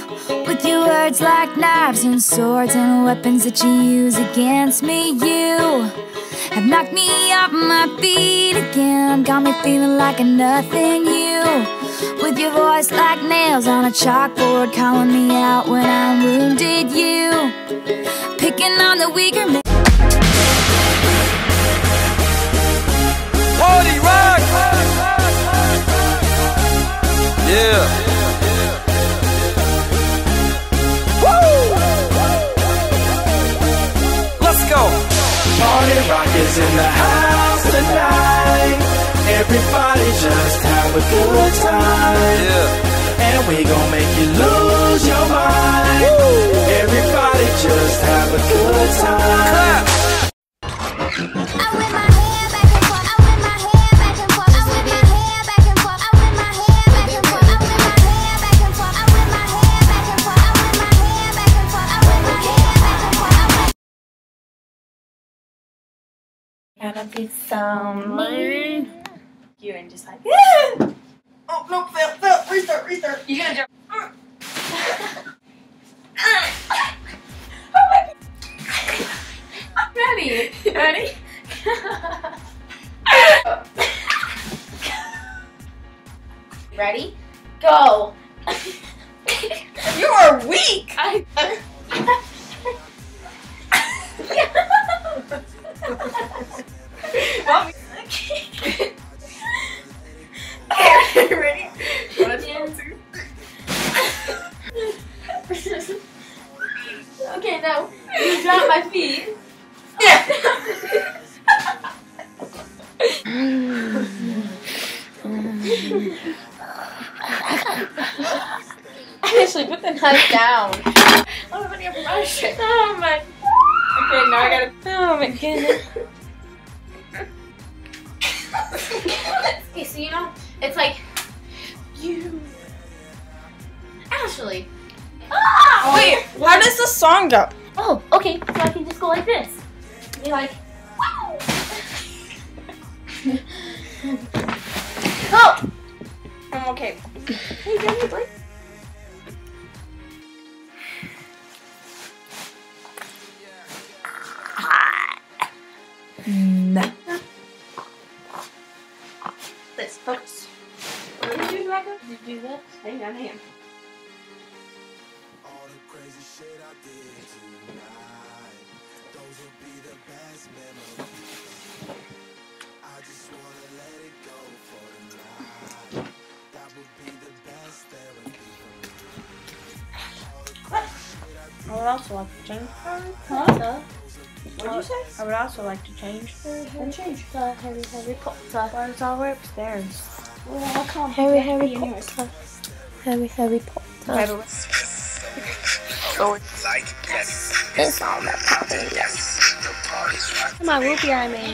with your words like knives and swords and weapons that you use against me. You have knocked me off my feet again, got me feeling like a nothing. You, with your voice like nails on a chalkboard, calling me out when I'm wounded. You, picking on the weaker man. Party rock! Yeah. Woo! Let's go. Party rock is in the house tonight. Everybody just have a good time. Yeah. And we gon' make you lose your mind. Woo! Everybody just have a good time. Clap. Gotta be some mean. You and just like, yeah. Oh no, fail, restart. You gotta jump. Ready? Ready? Go. You are weak. Mommy. Ready? 1, 2. Okay, now you drop my feet. Yeah. Ashley, put the knife down. Oh, nobody ever rushed it. Oh my. Okay, now I gotta. Oh my goodness. Okay, so you know, it's like you, Ashley. Ah! Wait, how does the song go? Oh, okay. So I can just go like this. Be like, wow. Oh. Okay. Hey, Jenny, please. No. This, focus. What did you do, Rebecca? Did you do this? Hang on. All the crazy shit I did tonight, those will be the best memories. I just wanna let it go for tonight. That would be the best therapy for me. I would also like to change her. Huh? What'd you say? I would also like to change her. Change the Harry Potter. But it's all the way upstairs. Well, I'll call him Harry anyways. Potter. Harry Potter. Like, yes, It's all that popping. yes, the party's right. My whoopie I made.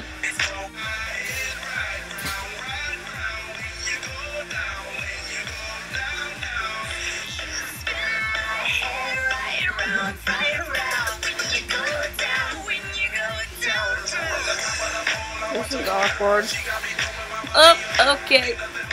This is awkward. Oh, okay.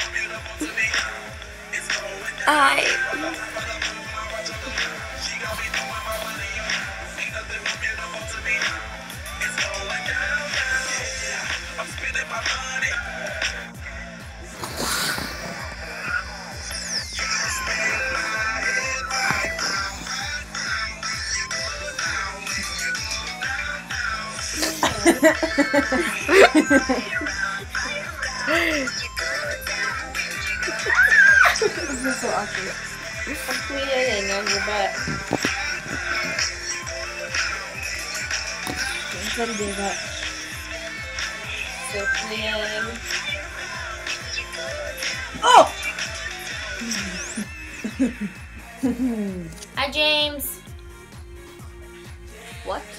This is so awkward. I'm tweeting on your butt. How to do that? Still tweeting. Oh! Hi, James. What?